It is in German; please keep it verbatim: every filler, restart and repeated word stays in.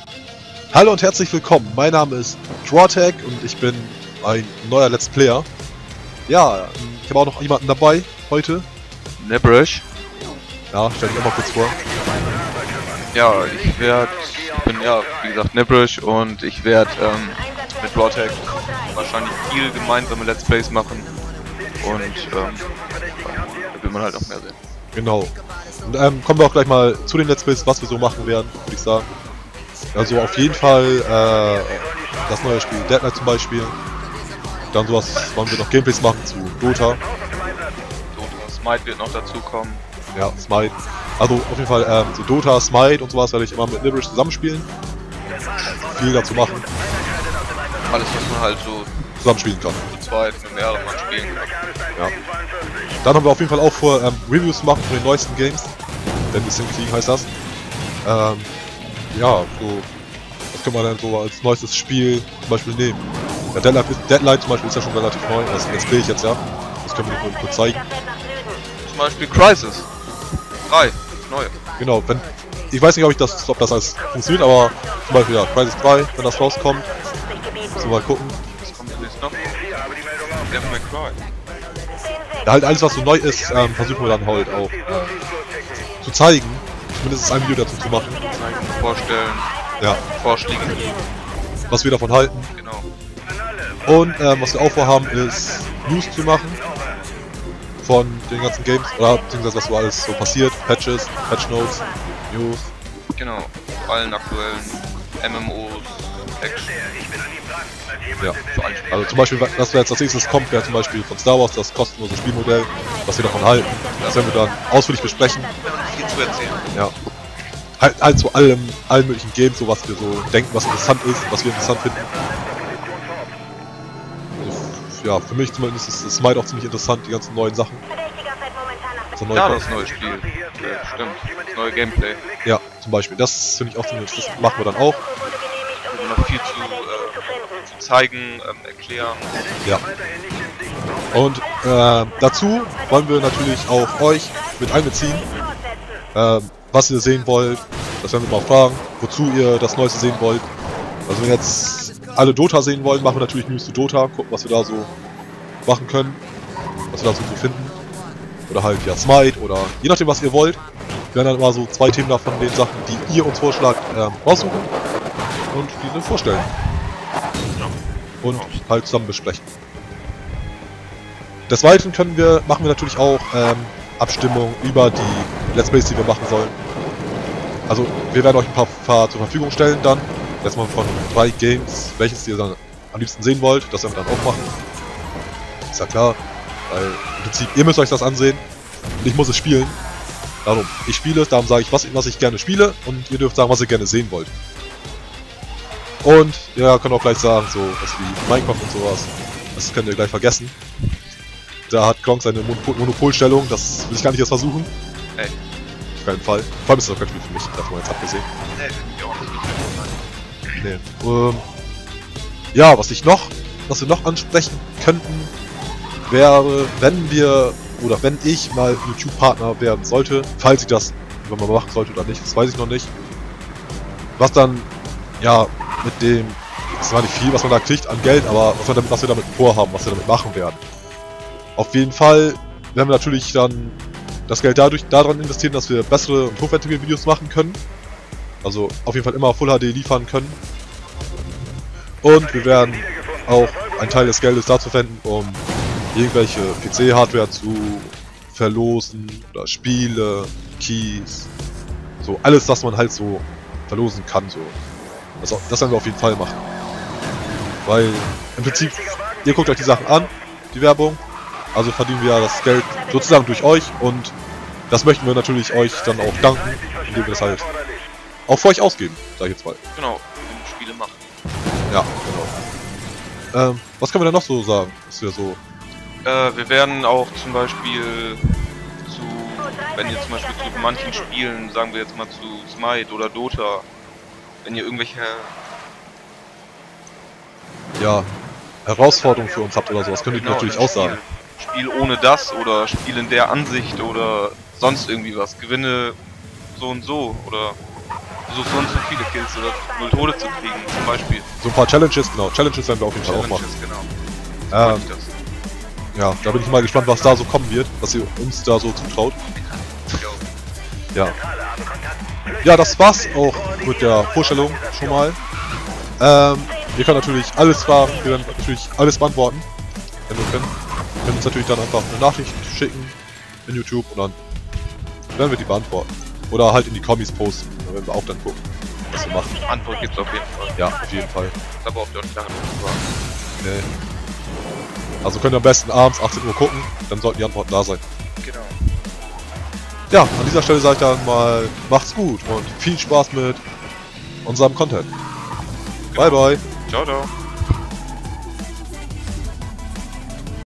Hallo und herzlich willkommen, mein Name ist Drawtag und ich bin ein neuer Let's Player. Ja, ich habe auch noch jemanden dabei heute. Nebrish. Ja, stell dich auch mal kurz vor. Ja, ich werde, ich bin ja, wie gesagt, Nebrish und ich werde ähm, mit Drawtag wahrscheinlich viel gemeinsame Let's Plays machen und ähm, da will man halt noch mehr sehen. Genau. Und ähm, kommen wir auch gleich mal zu den Let's Plays, was wir so machen werden, würde ich sagen. Also auf jeden Fall äh, das neue Spiel Deadlight zum Beispiel. Dann sowas, wollen wir noch Gameplays machen zu Dota. Dota, Smite wird noch dazu kommen. Ja, Smite. Also auf jeden Fall ähm, so Dota, Smite und sowas werde ich immer mit Nebrish zusammenspielen. Viel dazu machen. Alles, was man halt so Zusammenspielen kann. zu zweit mit mehreren Mann spielen kann. Ja. Dann haben wir auf jeden Fall auch vor, ähm, Reviews zu machen von den neuesten Games. Wenn wir es hinkriegen, heißt das. Ähm, ja, so. Was können wir denn so als neuestes Spiel zum Beispiel nehmen? Ja, Deadlight, Deadlight zum Beispiel ist ja schon relativ neu. Das Let's Play ich jetzt ja. Das können wir nur kurz zeigen. Zum Beispiel Crysis drei, neue. Genau, wenn. Ich weiß nicht, ob ich das, ob das alles funktioniert, aber zum Beispiel ja, Crysis drei, wenn das rauskommt. Müssen wir mal gucken. Was kommt demnächst noch? Devil May Cry. Ja, halt alles was so neu ist, ähm, versuchen wir dann halt auch äh, zu zeigen. Zumindest ein Video dazu zu machen. Zeigen, vorstellen, Ja, Vorschläge. was wir davon halten. Genau. Und ähm, was wir auch vorhaben ist, News zu machen von den ganzen Games, oder beziehungsweise was so alles so passiert, Patches, Patch Notes, News. Genau. Zu allen aktuellen M M Os, Action. Ja, also zum Beispiel, was jetzt als nächstes kommt, wäre zum Beispiel von Star Wars das kostenlose Spielmodell, was wir davon halten. Das werden wir dann ausführlich besprechen. Viel zu erzählen. Ja. Halt, halt zu allem, allen möglichen Games, so was wir so denken, was interessant ist, was wir interessant finden. Also, ja, für mich zumindest ist das Smite auch ziemlich interessant, die ganzen neuen Sachen. Also neue Ja, Kon- das neue Spiel. Ja, stimmt. Das neue Gameplay. Ja, zum Beispiel. Das finde ich auch ziemlich interessant. Das machen wir dann auch. Wir haben noch viel zu, äh, zu zeigen, ähm, erklären. Ja. Und äh, dazu wollen wir natürlich auch euch mit einbeziehen, äh, was ihr sehen wollt. Das werden wir mal fragen, wozu ihr das Neueste sehen wollt. Also wenn wir jetzt alle Dota sehen wollen, machen wir natürlich News zu Dota, gucken, was wir da so machen können, was wir da so finden. Oder halt ja Smite oder je nachdem, was ihr wollt. Wir werden dann immer so zwei Themen davon, den Sachen, die ihr uns vorschlagt, ähm, raussuchen und diese vorstellen. Und halt zusammen besprechen. Des Weiteren können wir, machen wir natürlich auch ähm, Abstimmung über die Let's Plays, die wir machen sollen. Also wir werden euch ein paar, paar zur Verfügung stellen dann. Erstmal von drei Games, welches ihr dann am liebsten sehen wollt, das werden wir dann auch machen. Ist ja klar, weil im Prinzip, ihr müsst euch das ansehen und ich muss es spielen. Darum, ich spiele es, darum sage ich, was, was ich gerne spiele und ihr dürft sagen, was ihr gerne sehen wollt. Und ja, könnt auch gleich sagen, so was wie Minecraft und sowas, das könnt ihr gleich vergessen. Da hat Kronk seine Monopol Monopolstellung, das will ich gar nicht erst versuchen. Ey. Auf keinen Fall. Vor allem ist das auch kein Spiel für mich, davon jetzt abgesehen. Nee, finde ich auch nicht. Nee. Ähm, ja, was ich noch, was wir noch ansprechen könnten, wäre, wenn wir, oder wenn ich mal YouTube-Partner werden sollte, falls ich das irgendwann mal machen sollte oder nicht, das weiß ich noch nicht. Was dann, ja, mit dem, das war nicht viel, was man da kriegt an Geld, aber was wir damit, was wir damit vorhaben, was wir damit machen werden. Auf jeden Fall werden wir natürlich dann das Geld dadurch daran investieren, dass wir bessere und hochwertige Videos machen können. Also auf jeden Fall immer Full H D liefern können. Und wir werden auch einen Teil des Geldes dazu verwenden, um irgendwelche P C-Hardware zu verlosen oder Spiele, Keys, so alles, was man halt so verlosen kann. So. Das, das werden wir auf jeden Fall machen. Weil im Prinzip, ihr guckt euch die Sachen an, die Werbung, also verdienen wir ja das Geld sozusagen durch euch und das möchten wir natürlich euch dann auch danken, indem wir das halt auch für euch ausgeben, sag ich jetzt mal. Genau, wenn wir Spiele machen. Ja, genau. Ähm, was können wir denn noch so sagen, dass wir so... Äh, wir werden auch zum Beispiel zu, wenn ihr zum Beispiel zu manchen Spielen, sagen wir jetzt mal zu Smite oder Dota, wenn ihr irgendwelche ja, Herausforderungen für uns habt oder sowas, könnt ihr genau, natürlich auch sagen. Spiel ohne das oder Spiel in der Ansicht oder sonst irgendwie was, gewinne so und so oder so, so und so viele Kills oder null Tode zu kriegen, zum Beispiel. So ein paar Challenges, genau. Challenges werden wir auf jeden Fall auch machen. Challenges, genau. Ähm, ja, da bin ich mal gespannt, was da so kommen wird, was ihr uns da so zutraut. Ja. Ja, das war's auch mit der Vorstellung schon mal. Ähm, ihr könnt natürlich alles fragen, wir werden natürlich alles beantworten, wenn wir können. Ihr könnt uns natürlich dann einfach eine Nachricht schicken in YouTube und dann werden wir die beantworten. Oder halt in die Kommis posten, dann werden wir auch dann gucken, was wir machen. Antwort gibt's auf jeden Fall. Ja, auf jeden Fall. Da braucht ihr auch nicht lange drauf warten. Nee. Also könnt ihr am besten abends achtzehn Uhr gucken, dann sollten die Antworten da sein. Genau. Ja, an dieser Stelle sage ich dann mal, macht's gut und viel Spaß mit unserem Content. Bye bye. Ciao, ciao.